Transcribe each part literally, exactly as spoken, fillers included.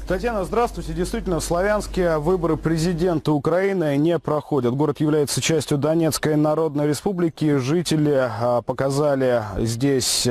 Татьяна, здравствуйте. Действительно, в Славянске выборы президента Украины не проходят. Город является частью Донецкой Народной Республики. Жители показали здесь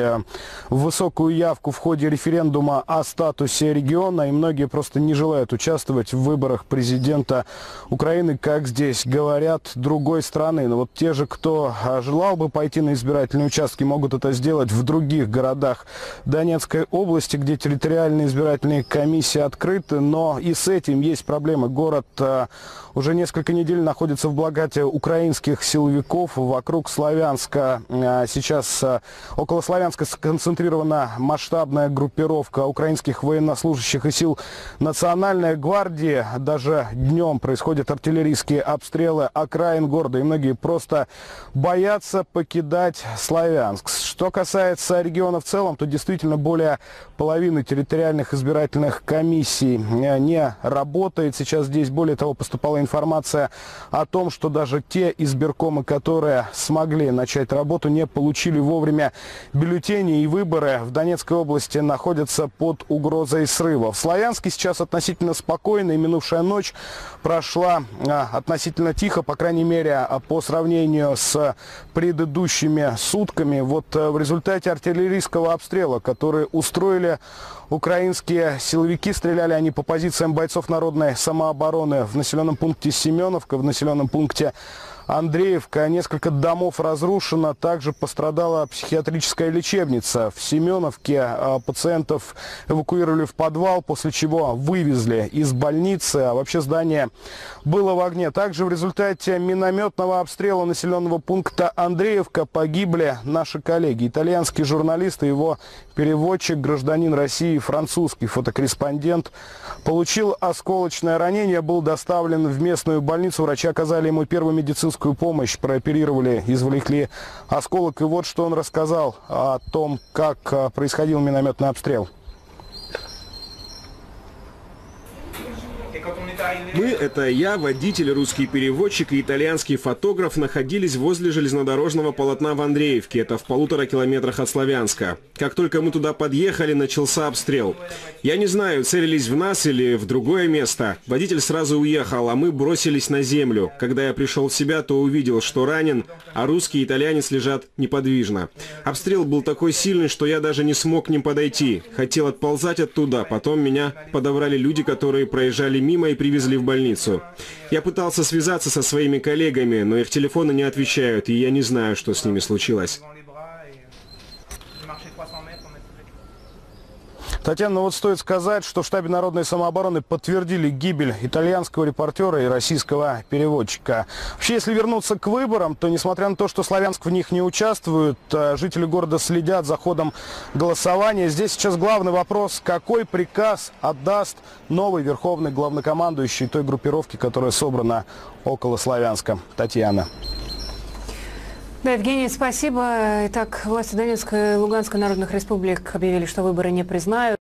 высокую явку в ходе референдума о статусе региона. И многие просто не желают участвовать в выборах президента Украины, как здесь говорят, другой страны. Но вот те же, кто желал бы пойти на избирательные участки, могут это сделать в других городах Донецкой области, где территориальные избирательные комиссии открыты. Но и с этим есть проблемы. Город а, уже несколько недель находится в благодати украинских силовиков. Вокруг Славянска а, сейчас а, около Славянска сконцентрирована масштабная группировка украинских военнослужащих и сил Национальной гвардии. Даже днем происходят артиллерийские обстрелы окраин города, и многие просто боятся покидать Славянск. Что касается региона в целом, то действительно более половины территориальных избирательных комиссий не работает сейчас здесь. Более того, поступала информация о том, что даже те избиркомы, которые смогли начать работу, не получили вовремя бюллетени, и выборы в Донецкой области находятся под угрозой срыва. В Славянске сейчас относительно спокойно, и минувшая ночь прошла относительно тихо, по крайней мере, по сравнению с предыдущими сутками. Вот в результате артиллерийского обстрела, который устроили украинские силовики, стреляли они по позициям бойцов народной самообороны в населенном пункте Семеновка, в населенном пункте Андреевка. Несколько домов разрушено. Также пострадала психиатрическая лечебница. В Семеновке пациентов эвакуировали в подвал, после чего вывезли из больницы. А вообще здание было в огне. Также в результате минометного обстрела населенного пункта Андреевка погибли наши коллеги. Итальянский журналист и его переводчик, гражданин России, французский фотокорреспондент, получил осколочное ранение, был доставлен в местную больницу. Врачи оказали ему первую медицинскую помощь, прооперировали, извлекли осколок. И вот что он рассказал о том, как происходил минометный обстрел. Мы, это я, водитель, русский переводчик и итальянский фотограф, находились возле железнодорожного полотна в Андреевке, это в полутора километрах от Славянска. Как только мы туда подъехали, начался обстрел. Я не знаю, целились в нас или в другое место. Водитель сразу уехал, а мы бросились на землю. Когда я пришел в себя, то увидел, что ранен, а русский и итальянец лежат неподвижно. Обстрел был такой сильный, что я даже не смог к ним подойти. Хотел отползать оттуда, потом меня подобрали люди, которые проезжали мимо и привезли в больницу. Я пытался связаться со своими коллегами, но их телефоны не отвечают, и я не знаю, что с ними случилось. Татьяна, ну вот стоит сказать, что в штабе народной самообороны подтвердили гибель итальянского репортера и российского переводчика. Вообще, если вернуться к выборам, то, несмотря на то, что Славянск в них не участвует, жители города следят за ходом голосования. Здесь сейчас главный вопрос, какой приказ отдаст новый верховный главнокомандующий той группировки, которая собрана около Славянска. Татьяна. Да, Евгений, спасибо. Итак, власти Донецкой и Луганской народных республик объявили, что выборы не признают.